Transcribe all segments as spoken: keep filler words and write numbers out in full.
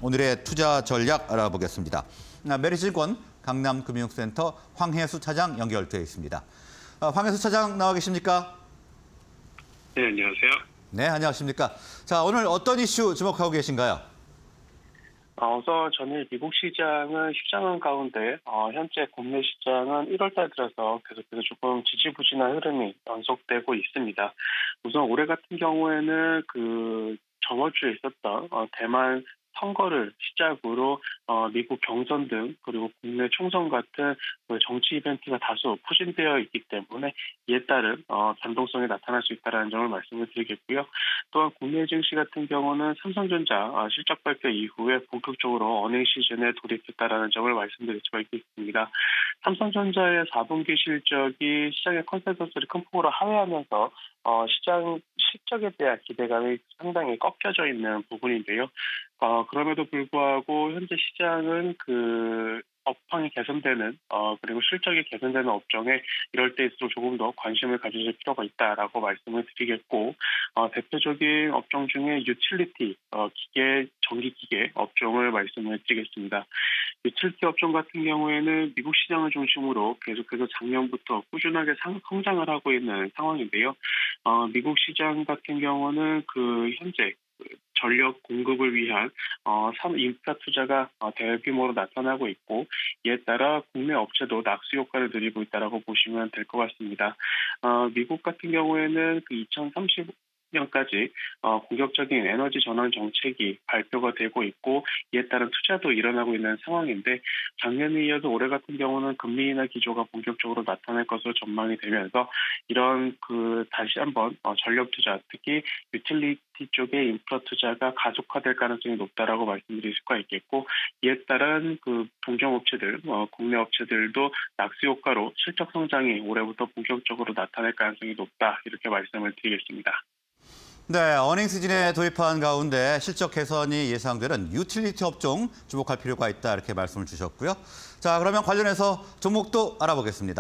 오늘의 투자 전략 알아보겠습니다. 메리츠증권 강남금융센터 황혜수 차장 연결되어 있습니다. 황혜수 차장 나와 계십니까? 네, 안녕하세요. 네, 안녕하십니까. 자, 오늘 어떤 이슈 주목하고 계신가요? 어, 우선 저는 미국 시장은 시장은 가운데 어, 현재 국내 시장은 일월 달 들어서 계속해서 조금 지지부진한 흐름이 연속되고 있습니다. 우선 올해 같은 경우에는 그 저번 주에 있었던 어, 대만 선거를 시작으로 어, 미국 경선 등 그리고 국내 총선 같은 그 정치 이벤트가 다소 포진되어 있기 때문에 이에 따른 어, 변동성이 나타날 수 있다는 점을 말씀을 드리겠고요. 또한 국내 증시 같은 경우는 삼성전자 어, 실적 발표 이후에 본격적으로 어닝 시즌에 돌입했다는 점을 말씀드릴 수가 있겠습니다. 삼성전자의 사 분기 실적이 시장의 컨센서스를 큰 폭으로 하회하면서 어, 시장 실적에 대한 기대감이 상당히 꺾여져 있는 부분인데요. 어, 그럼에도 불구하고 현재 시장은 그 업황이 개선되는 어, 그리고 실적이 개선되는 업종에 이럴 때일수록 조금 더 관심을 가지실 필요가 있다라고 말씀을 드리겠고 어, 대표적인 업종 중에 유틸리티, 어, 기계, 전기기계 업종을 말씀을 드리겠습니다. 유틸리티 업종 같은 경우에는 미국 시장을 중심으로 계속해서 작년부터 꾸준하게 상, 성장을 하고 있는 상황인데요. 어, 미국 시장 같은 경우는 그 현재 전력 공급을 위한 어, 인프라 투자가 어, 대규모로 나타나고 있고 이에 따라 국내 업체도 낙수 효과를 누리고 있다고 보시면 될 것 같습니다. 어, 미국 같은 경우에는 그 이천삼십 년까지 어, 공격적인 에너지 전환 정책이 발표가 되고 있고 이에 따른 투자도 일어나고 있는 상황인데 작년에 이어서 올해 같은 경우는 금리 인하 기조가 본격적으로 나타날 것으로 전망이 되면서 이런 그 다시 한번 어, 전력 투자 특히 유틸리티 쪽의 인프라 투자가 가속화될 가능성이 높다라고 말씀드릴 수가 있겠고 이에 따른 그 동종 업체들 어, 국내 업체들도 낙수 효과로 실적 성장이 올해부터 본격적으로 나타날 가능성이 높다 이렇게 말씀을 드리겠습니다. 네, 어닝 시즌에 도입한 가운데 실적 개선이 예상되는 유틸리티 업종 주목할 필요가 있다 이렇게 말씀을 주셨고요. 자, 그러면 관련해서 종목도 알아보겠습니다.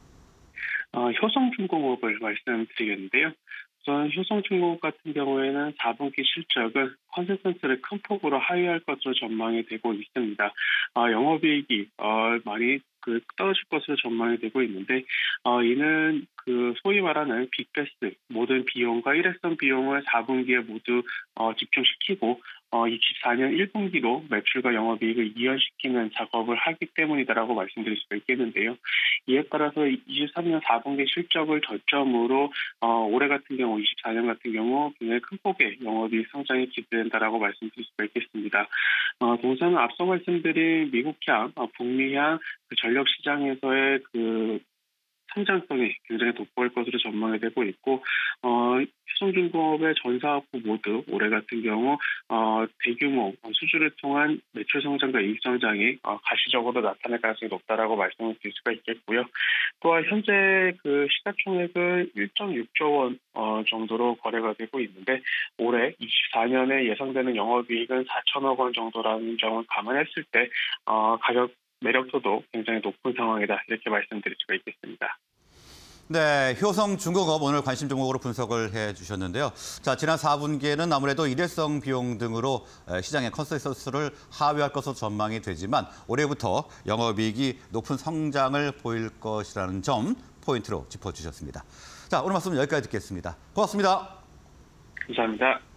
어, 효성중공업을 말씀드리겠는데요. 우선 효성중공업 같은 경우에는 사 분기 실적은 컨센서스를 큰 폭으로 하회할 것으로 전망이 되고 있습니다. 어, 영업이익이 어, 많이 그 떨어질 것으로 전망이 되고 있는데 어, 이는 그 소위 말하는 빅베스트 모든 비용과 일회성 비용을 사 분기에 모두 어, 집중시키고 어, 이십사 년 일 분기로 매출과 영업이익을 이연시키는 작업을 하기 때문이다라고 말씀드릴 수가 있겠는데요. 이에 따라서 이십삼 년 사 분기 실적을 저점으로 어, 올해 같은 경우 이십사 년 같은 경우 굉장히 큰 폭의 영업이익 성장이 기대된다라고 말씀드릴 수가 있겠습니다. 어, 동사는 앞서 말씀드린 미국향, 어, 북미향 그 전력 시장에서의 그 성장성이 굉장히 돋보일 것으로 전망이 되고 있고 어, 효성중공업의 전 사업부 모두 올해 같은 경우 어, 대규모 수주를 통한 매출 성장과 이익 성장이 어, 가시적으로 나타날 가능성이 높다라고 말씀을 드릴 수가 있겠고요. 또한 현재 그 시가총액은 일 점 육 조 원 어, 정도로 거래가 되고 있는데 올해 이십사 년에 예상되는 영업이익은 사천억 원 정도라는 점을 감안했을 때 어, 가격 매력도도 굉장히 높은 상황이다 이렇게 말씀드릴 수가 있겠습니다. 네, 효성중공업 오늘 관심 종목으로 분석을 해주셨는데요. 자, 지난 사 분기에는 아무래도 일회성 비용 등으로 시장의 컨센서스를 하회할 것으로 전망이 되지만 올해부터 영업이익이 높은 성장을 보일 것이라는 점 포인트로 짚어주셨습니다. 자, 오늘 말씀 여기까지 듣겠습니다. 고맙습니다. 감사합니다.